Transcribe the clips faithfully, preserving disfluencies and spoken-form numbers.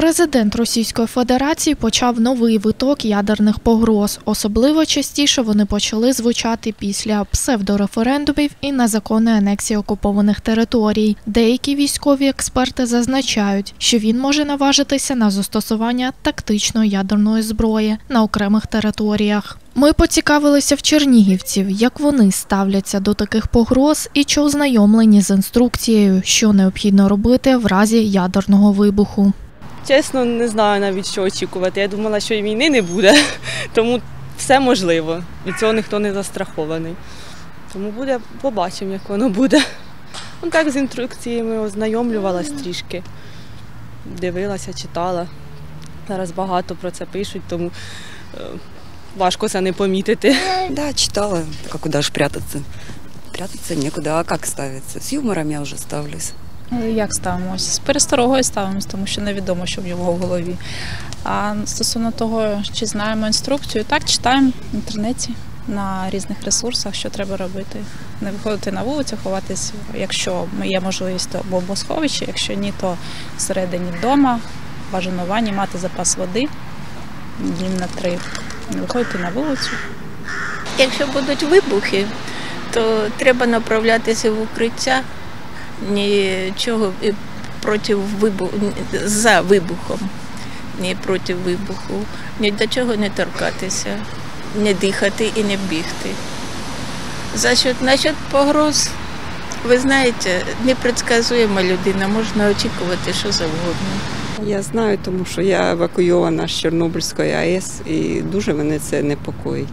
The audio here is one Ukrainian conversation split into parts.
Президент Російської Федерації почав новий виток ядерних погроз. Особливо частіше вони почали звучати після псевдореферендумів і незаконної анексії окупованих територій. Деякі військові експерти зазначають, що він може наважитися на застосування тактичної ядерної зброї на окремих територіях. Ми поцікавилися в чернігівців, як вони ставляться до таких погроз і чи ознайомлені з інструкцією, що необхідно робити в разі ядерного вибуху. Чесно, не знаю навіть, що очікувати. Я думала, що і війни не буде, тому все можливо. Від цього ніхто не застрахований. Тому буде, побачимо, як воно буде. Ну, так, з інструкціями ознайомлювалась трішки, дивилася, читала. Зараз багато про це пишуть, тому е, важко це не помітити. Да, читала. А куди ж прятатися? Прятатися нікуди, а як ставиться? З юмором я вже ставлюсь. Як ставимося? З пересторогою ставимося, тому що невідомо, що в його в голові. А стосовно того, чи знаємо інструкцію, так, читаємо в інтернеті на різних ресурсах, що треба робити. Не виходити на вулицю, ховатись, якщо є можливість, то в бомбосховищі, якщо ні, то всередині вдома, бажано в ванні, мати запас води, днів на три. Не виходити на вулицю. Якщо будуть вибухи, то треба направлятися в укриття. Нічого проти вибуху, за вибухом, ні проти вибуху, ні до чого не торкатися, не дихати і не бігти. Насчет, насчет погроз, ви знаєте, непредсказуема людина, можна очікувати що завгодно. Я знаю, тому що я евакуйована з Чорнобильської АЕС і дуже мене це непокоїть.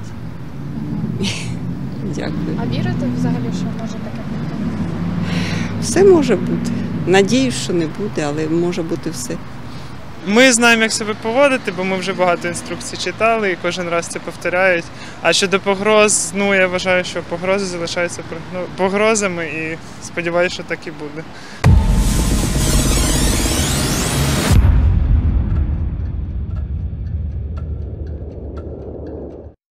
Дякую. А вірите взагалі, що може таке бути? Все може бути. Надіюсь, що не буде, але може бути все. Ми знаємо, як себе поводити, бо ми вже багато інструкцій читали і кожен раз це повторяють. А щодо погроз, ну я вважаю, що погрози залишаються погрозами і сподіваюся, що так і буде.